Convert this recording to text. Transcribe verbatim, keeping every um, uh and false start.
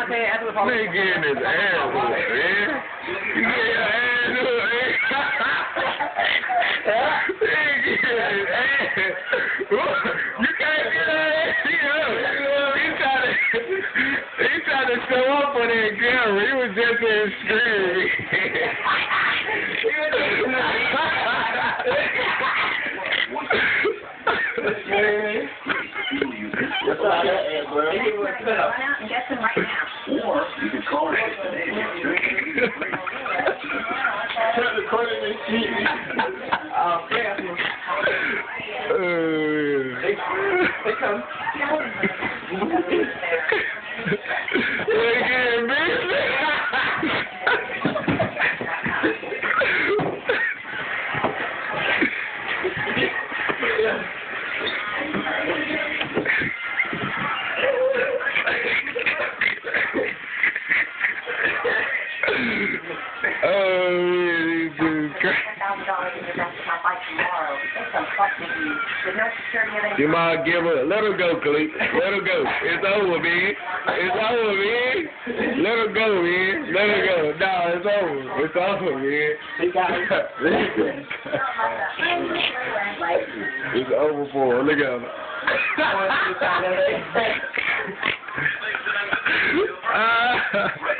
Man getting his ass whooped, man. You get your ass whooped, man. Man getting his ass. You can't get that ass up. He tried to, he tried to show up for that camera. He was just in screaming. That's all that is, bro. Maybe we'll put up. And get them right now. Or you can call it. Turn the corner and see. Oh, yeah. They come. Again, baby. You might give her, let her go, Cleet. Let her go. It's over, man. It's over, man. Let her go, man. Let her go. No, it's over. It's over, man. It's over for her. Look at her. Ah.